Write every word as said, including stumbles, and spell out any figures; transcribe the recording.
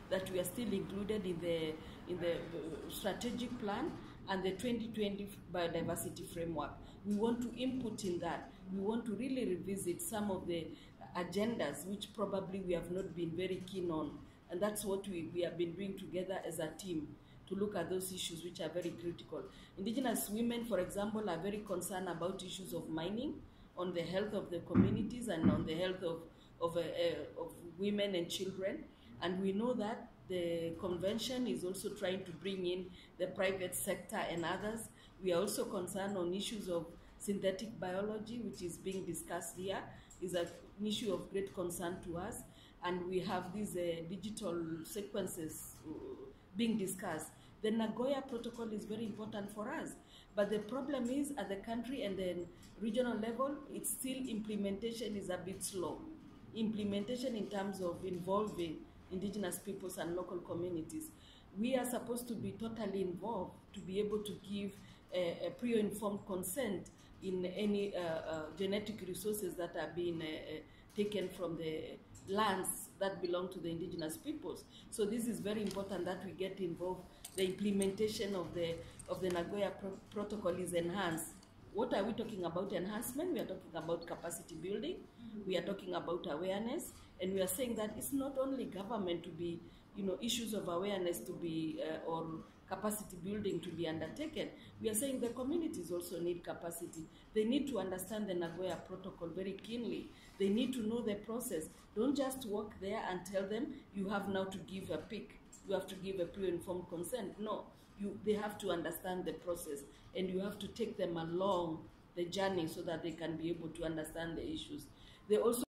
that we are still included in the in the strategic plan and the twenty twenty biodiversity framework. We want to input in that. We want to really revisit some of the agendas which probably we have not been very keen on, and that's what we, we have been doing together as a team, to look at those issues which are very critical. Indigenous women, for example, are very concerned about issues of mining, on the health of the communities and on the health of, of, uh, uh, of women and children. And we know that the convention is also trying to bring in the private sector and others. We are also concerned on issues of synthetic biology, which is being discussed here, is an issue of great concern to us. And we have these uh, digital sequences uh, being discussed. The Nagoya Protocol is very important for us, but the problem is at the country and then regional level, it's still implementation is a bit slow. Implementation in terms of involving indigenous peoples and local communities. We are supposed to be totally involved to be able to give a, a pre-informed consent in any uh, uh, genetic resources that are being uh, uh, taken from the lands that belong to the indigenous peoples. So this is very important that we get involved. The implementation of the of the Nagoya Pro Protocol is enhanced. What are we talking about enhancement? We are talking about capacity building. We are talking about awareness, and we are saying that it's not only government to be, you know, issues of awareness to be uh, or capacity building to be undertaken. We are saying the communities also need capacity. They need to understand the Nagoya Protocol very keenly. They need to know the process. Don't just walk there and tell them you have now to give a pick. You have to give a pre-informed consent. No, you, they have to understand the process, and you have to take them along the journey so that they can be able to understand the issues. They also